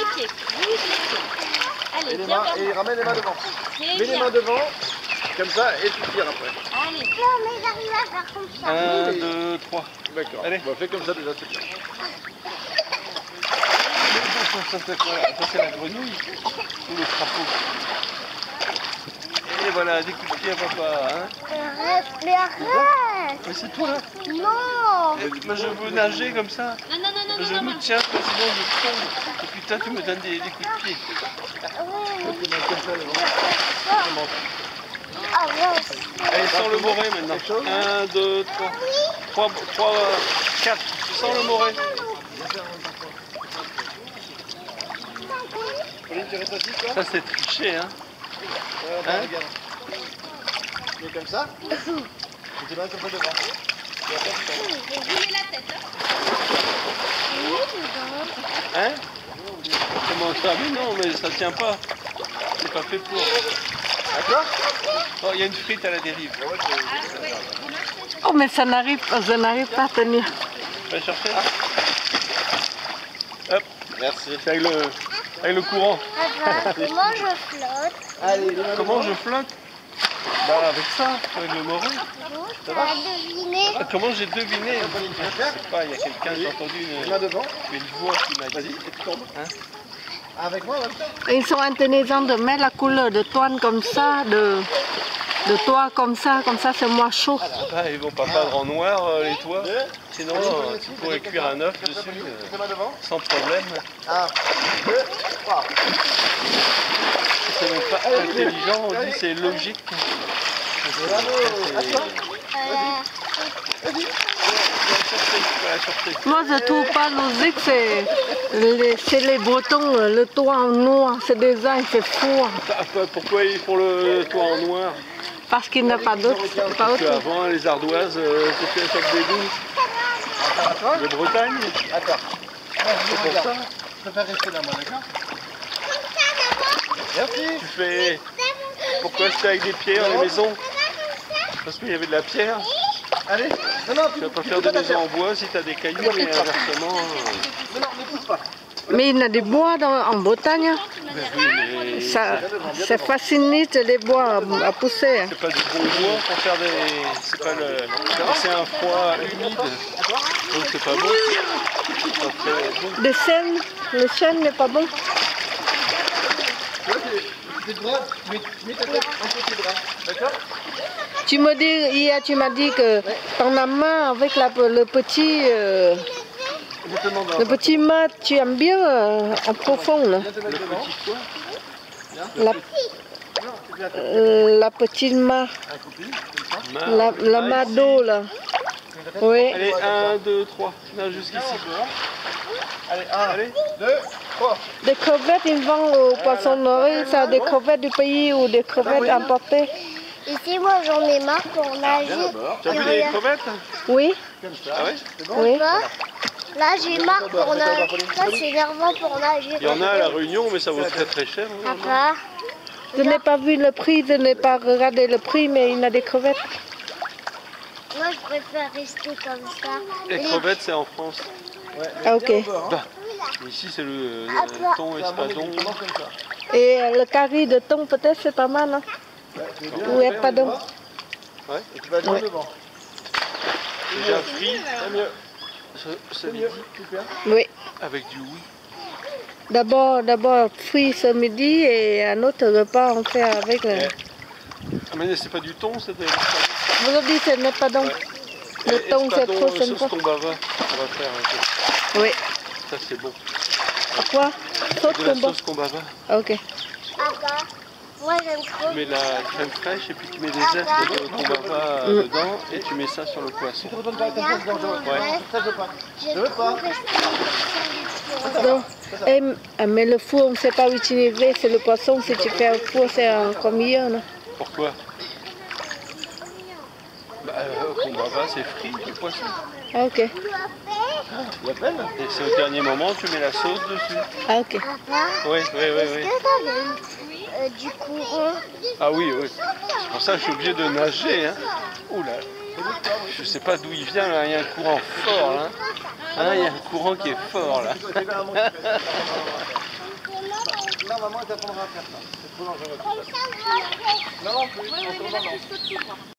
pieds. Bouge les pieds. Allez, tiens vers Et moi. ramène les mains devant. C'est Mets les bien. mains devant, comme ça, et tu tires après. Allez. Non, mais j'arrive à faire comme ça. 1, 2, 3. D'accord. Allez. Bon, fais comme ça déjà, c'est bien. Ça c'est la grenouille ou le crapaud. Et voilà, des coups de pied à papa. Hein. Arrête, mais arrête. Mais c'est toi. Non. Moi je veux nager comme ça. Non, non, non, non, Je non, me non. tiens, sinon je tombe. Et puis toi tu me donnes des coups de pied. Ah, ouais. Allez, sors le moret maintenant. 1, 2, 3. 3, 4. Tu sens le moret. Pauline, tu restes assis, toi? Ça c'est triché, hein. Hein? Regarde. Mets comme ça. Et tes mains comme ça devant. Et après, tu tombes. Roulez la tête. Hein? Comment ça? Mais non, mais ça tient pas. C'est pas fait pour. D'accord? Oh, il y a une frite à la dérive. Oh, mais ça n'arrive pas à tenir. Tu vas chercher? Hop, Merci. c'est avec le courant. Papa, comment je flotte? Allez, les mains Comment devant. je flotte? Bah avec ça, avec le moret. Tu as deviné? Ah, comment j'ai deviné? Pauline, tu vas Je faire? sais pas, il y a quelqu'un, j'ai entendu Les mains devant. une voix qui m'a Vas-y, dit. et tu tombes. Hein? Avec moi en même temps. Ils sont intéressants de mettre la couleur de toile comme ça, de toit comme ça c'est moins chaud. Ah, ils vont pas peindre en noir les toits. Deux. Sinon, Vas-y, tu pourrais cuire un œuf dessus Tes mains devant. sans problème. 1, 2, 3. C'est même pas intelligent, on dit c'est logique. Bravo. Attends. Moi je trouve pas logique, c'est les Bretons, le toit en noir, ce design c'est fou. Pourquoi ils font le toit en noir? Parce qu'il n'y a pas d'autre. Parce qu'avant, les ardoises, c'était la sorte d'égout de Bretagne. Attends. C'est pour ça. Je préfère rester là, moi, d'accord? Merci. Tu fais... Pourquoi je fais avec des pierres les maisons? Parce qu'il y avait de la pierre. Allez. Non, non, Tu vas pas faire de maison en bois si tu as des cailloux, mais inversement... Non, non, ne pousse pas. Mais il y a des bois en Bretagne. mais Ça facilite les bois à pousser. c'est pas du bon bois pour faire des... C'est pas le... C'est un froid humide, donc c'est pas bon. Ça fait bon. Des chênes, le chêne n'est pas bon. Tu vois, tes bras, tu mets ta tête entre tes bras. D'accord? Hier tu m'as dit que ton main avec le petit Je te demande le petit mat, tu aimes bien en profond là. Viens te mettre devant. La petite mat, Un coupille, comme ça. la mat d'eau là. Oui. Allez, 1, 2, 3. Là, jusqu'ici. Allez, 1, 2, 3. Des crevettes, ils vendent aux poissonneries, ça, des crevettes du pays ou des crevettes importées. Ici, moi, j'en ai marre pour nager. Tu as vu les crevettes? Oui, Comme ça. Ah ouais? C'est bon? oui. Papa, là, j'ai marre pour nager. Ça, c'est énervant pour nager. Il y en a à La Réunion, mais ça vaut très très cher. Hein. Papa, Je n'ai pas vu le prix, je n'ai pas regardé le prix, mais il y a des crevettes. moi, je préfère rester comme ça. Les crevettes, c'est en France. Ouais, Ah, ok. viens au bord, hein. Ici, c'est le thon Ça va monter espadon. doucement comme ça. Et le curry de thon, peut-être, c'est pas mal, non? Ouais, tu es bien. Ou espadon. Ouais. Et tu vas bien Ouais. devant. Déjà frit, C'est mieux. ce C'est midi, mieux. Super. Oui. avec du oui. D'abord fruits ce midi et un autre repas on fait avec le... Ouais. Ah, mais c'est pas du thon, c'est de l'espadon. Aujourd'hui, ce n'est pas donc. Le Et thon, c'est espadon, trop sauce sympa. tombava, on va faire un peu. Oui. Ça, c'est bon. Quoi? Sauce De la combat. sauce tombava. Ok. Papa, moi, j'aime trop. Tu mets la crème fraîche et puis tu mets des œufs de tombava dedans et tu mets ça sur le poisson. Tu te retournes pas comme ça, c'est dangereux. Ouais. Ça, je veux pas. J'aime Je veux trop pas. rester comme ça. Donc, mais le four, on ne sait pas utiliser, c'est le poisson. Si tu fais un four, c'est encore mieux, non? Pourquoi? Bah, tombava, c'est frit le poisson. Ah, ok. La peine? Et c'est au dernier moment, tu mets la sauce dessus. Ah, ok. Papa, Oui, oui, oui, est-ce oui. que t'avais du courant? Ah oui, oui. C'est pour ça que je suis obligé de nager. Hein. Oula. Je sais pas d'où il vient, là. Il y a un courant fort, là. Hein, il y a un courant qui est fort, là. maman, elle t'apprendra à faire ça. C'est trop dangereux. Non, non plus. On tourne, non.